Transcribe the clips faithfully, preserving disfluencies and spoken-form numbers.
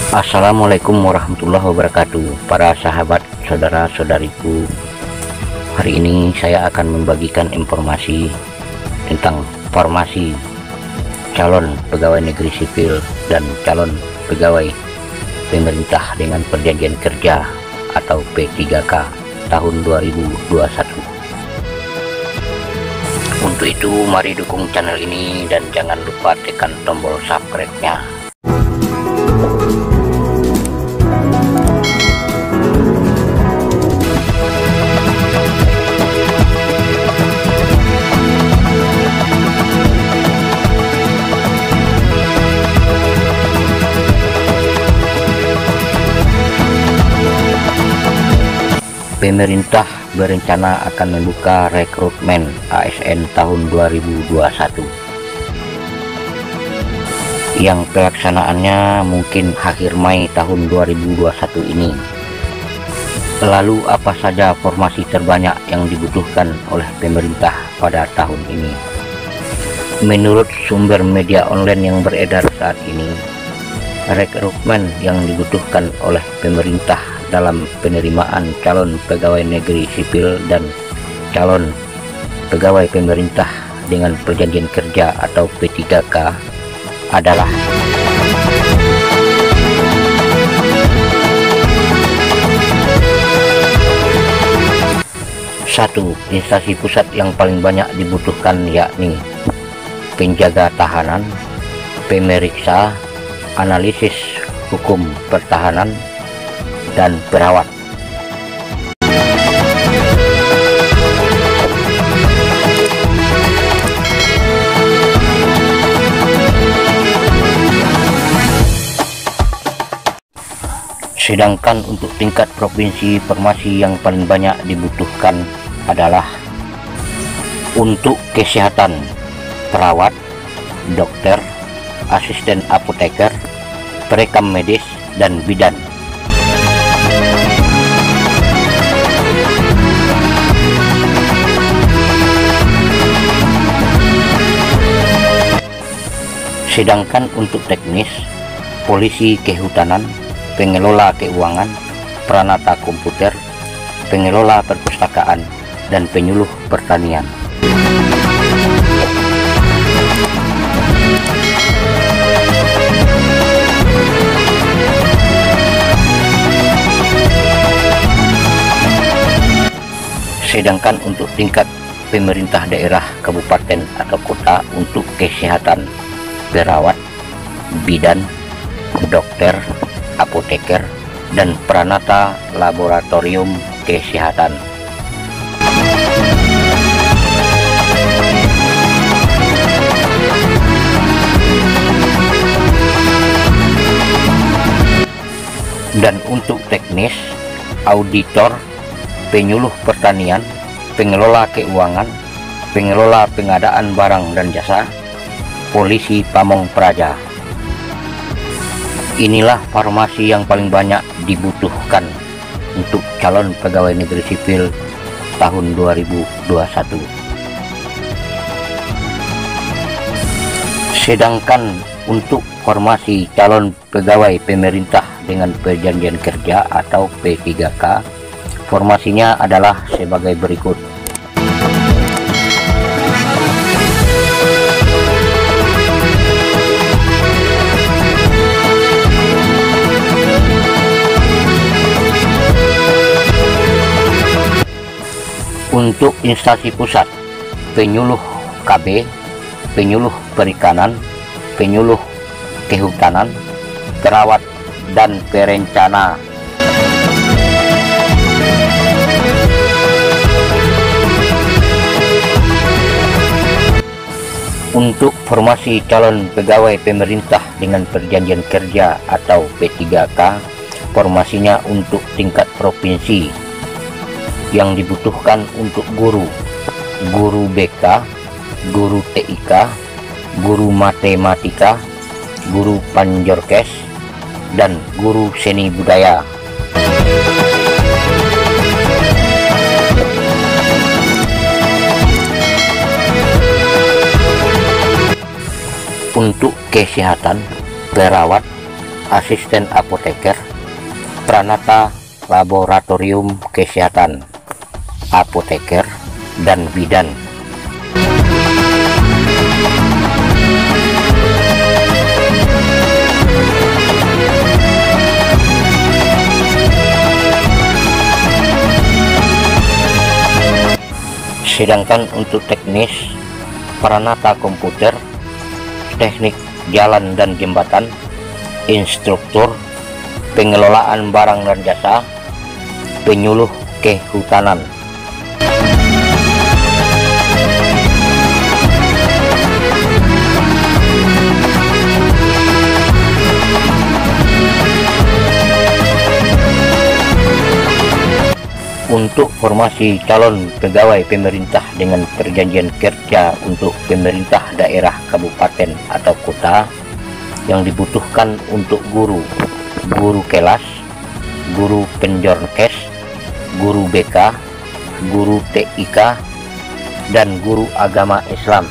Assalamualaikum warahmatullahi wabarakatuh, para sahabat saudara-saudariku. Hari ini saya akan membagikan informasi tentang formasi calon pegawai negeri sipil dan calon pegawai pemerintah dengan perjanjian kerja atau P tiga K tahun dua ribu dua puluh satu. Untuk itu mari dukung channel ini dan jangan lupa tekan tombol subscribe-nya. Pemerintah berencana akan membuka rekrutmen A S N tahun dua ribu dua puluh satu yang pelaksanaannya mungkin akhir Mei tahun dua ribu dua puluh satu ini. Lalu apa saja formasi terbanyak yang dibutuhkan oleh pemerintah pada tahun ini? Menurut sumber media online yang beredar saat ini, rekrutmen yang dibutuhkan oleh pemerintah dalam penerimaan calon pegawai negeri sipil dan calon pegawai pemerintah dengan perjanjian kerja atau P tiga K adalah satu. Instansi pusat yang paling banyak dibutuhkan yakni penjaga tahanan, pemeriksa, analisis hukum pertahanan, dan perawat. Sedangkan untuk tingkat provinsi, formasi yang paling banyak dibutuhkan adalah untuk kesehatan, perawat, dokter, asisten apoteker, perekam medis, dan bidan. Sedangkan untuk teknis, polisi kehutanan, pengelola keuangan, peranata komputer, pengelola perpustakaan, dan penyuluh pertanian. Sedangkan untuk tingkat pemerintah daerah, kabupaten, atau kota untuk kesehatan, perawat, bidan, dokter, apoteker, dan peranata laboratorium kesehatan. Dan untuk teknis, auditor, penyuluh pertanian, pengelola keuangan, pengelola pengadaan barang dan jasa, polisi pamong praja. Inilah formasi yang paling banyak dibutuhkan untuk calon pegawai negeri sipil tahun dua ribu dua puluh satu. Sedangkan untuk formasi calon pegawai pemerintah dengan perjanjian kerja atau P tiga K, formasinya adalah sebagai berikut. Untuk instansi pusat, penyuluh K B, penyuluh perikanan, penyuluh kehutanan, perawat, dan perencana. Untuk formasi calon pegawai pemerintah dengan perjanjian kerja atau P tiga K, formasinya untuk tingkat provinsi yang dibutuhkan untuk guru, guru B K, guru T I K, guru matematika, guru panjorkes, dan guru seni budaya. Untuk kesehatan, perawat, asisten apoteker, Pranata Laboratorium Kesehatan, apoteker, dan bidan. Sedangkan untuk teknis, Pranata komputer, teknik jalan dan jembatan, instruktur, pengelolaan barang dan jasa, penyuluh kehutanan. Untuk formasi calon pegawai pemerintah dengan perjanjian kerja untuk pemerintah daerah, kabupaten, atau kota yang dibutuhkan untuk guru, guru kelas, guru penjornkes, guru B K, guru T I K, dan guru agama Islam.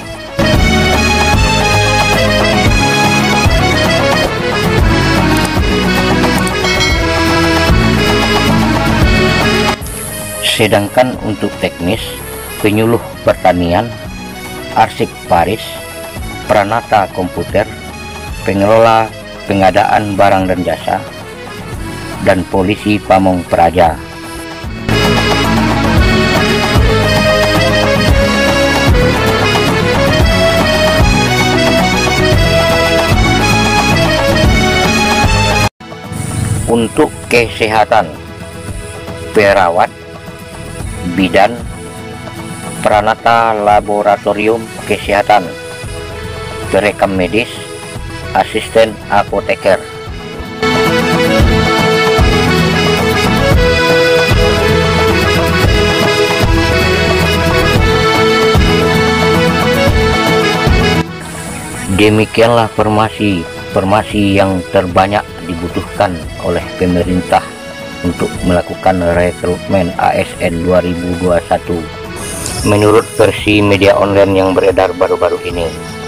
Sedangkan untuk teknis, penyuluh pertanian, arsip Paris, Pranata komputer, pengelola pengadaan barang dan jasa, dan polisi pamong praja. Untuk kesehatan, perawat, bidan, Pranata Laboratorium Kesehatan, perekam medis, asisten apoteker. Demikianlah formasi formasi yang terbanyak dibutuhkan oleh pemerintah untuk melakukan rekrutmen A S N dua ribu dua puluh satu menurut versi media online yang beredar baru-baru ini.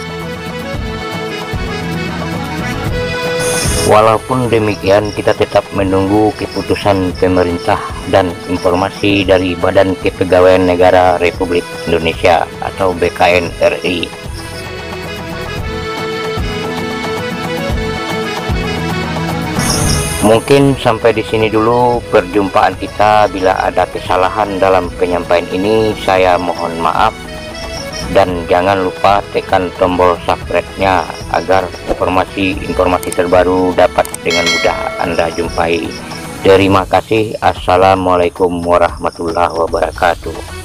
Walaupun demikian, kita tetap menunggu keputusan pemerintah dan informasi dari Badan Kepegawaian Negara Republik Indonesia atau B K N R I. Mungkin sampai di sini dulu perjumpaan kita. Bila ada kesalahan dalam penyampaian ini, saya mohon maaf, dan jangan lupa tekan tombol subscribe-nya agar informasi-informasi terbaru dapat dengan mudah Anda jumpai. Terima kasih. Assalamualaikum warahmatullahi wabarakatuh.